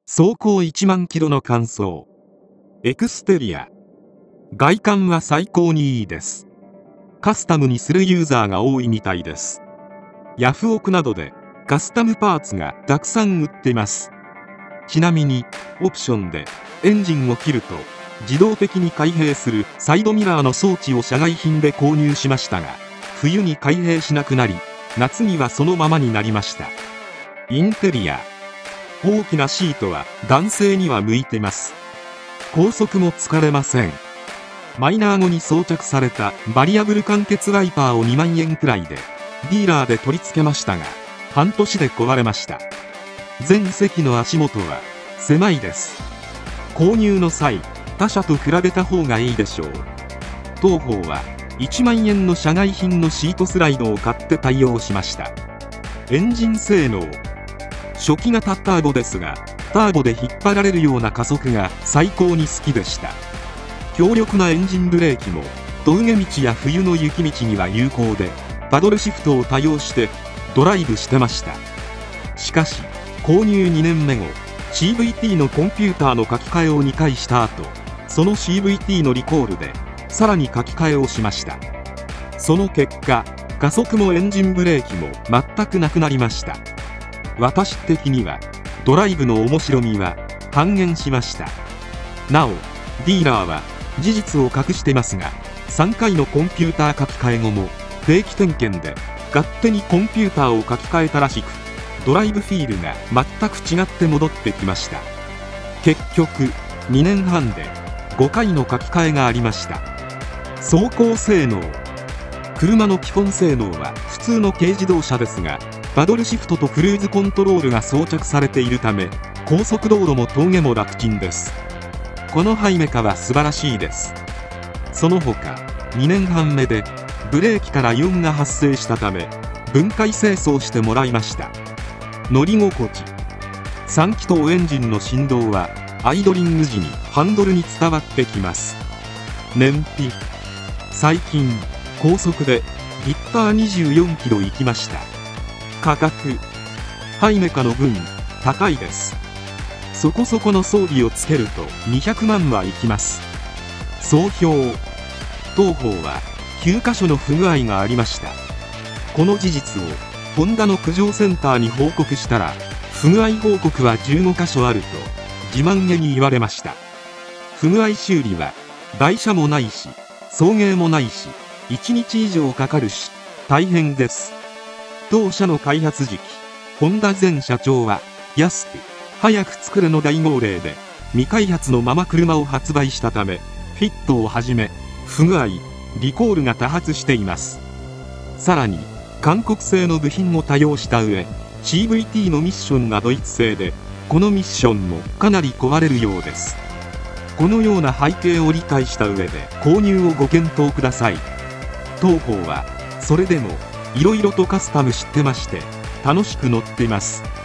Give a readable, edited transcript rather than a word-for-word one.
走行1万キロの完走。エクステリア。外観は最高にいいです。カスタムにするユーザーが多いみたいです。ヤフオクなどでカスタムパーツがたくさん売ってます。ちなみにオプションでエンジンを切ると自動的に開閉するサイドミラーの装置を社外品で購入しましたが、冬に開閉しなくなり、夏にはそのままになりました。インテリア。大きなシートは男性には向いてます。高速も疲れません。マイナー後に装着されたバリアブル間欠ワイパーを2万円くらいでディーラーで取り付けましたが、半年で壊れました。全席の足元は狭いです。購入の際、他社と比べた方がいいでしょう。当方は1万円の社外品のシートスライドを買って対応しました。エンジン性能。初期型ターボですが、ターボで引っ張られるような加速が最高に好きでした。強力なエンジンブレーキも峠道や冬の雪道には有効で、パドルシフトを多用してドライブしてました。しかし購入2年目後、 CVT のコンピューターの書き換えを2回した後、その CVT のリコールでさらに書き換えをしました。その結果、加速もエンジンブレーキも全くなくなりました。私的にはドライブの面白みは半減しました。なおディーラーは事実を隠してますが、3回のコンピューター書き換え後も定期点検で勝手にコンピューターを書き換えたらしく、ドライブフィールが全く違って戻ってきました。結局2年半で5回の書き換えがありました。走行性能。車の基本性能は普通の軽自動車ですが、パドルシフトとクルーズコントロールが装着されているため、高速道路も峠も楽ちんです。このハイメカは素晴らしいです。その他2年半目でブレーキから異音が発生したため、分解清掃してもらいました。乗り心地。3気筒エンジンの振動はアイドリング時にハンドルに伝わってきます。燃費。最近高速でリッター24キロ行きました。価格。ハイメカの分高いです。そこそこの装備をつけると200万はいきます。総評。当方は9箇所の不具合がありました。この事実をホンダの苦情センターに報告したら、不具合報告は15箇所あると自慢げに言われました。不具合修理は台車もないし送迎もないし1日以上かかるし大変です。当社の開発時期、ホンダ前社長は安く早く作るの大号令で未開発のまま車を発売したため、フィットをはじめ不具合、リコールが多発しています。さらに韓国製の部品も多用した上、 CVT のミッションがドイツ製で、このミッションもかなり壊れるようです。このような背景を理解した上で購入をご検討ください。当方はそれでもいろいろとカスタム知ってまして楽しく乗ってます。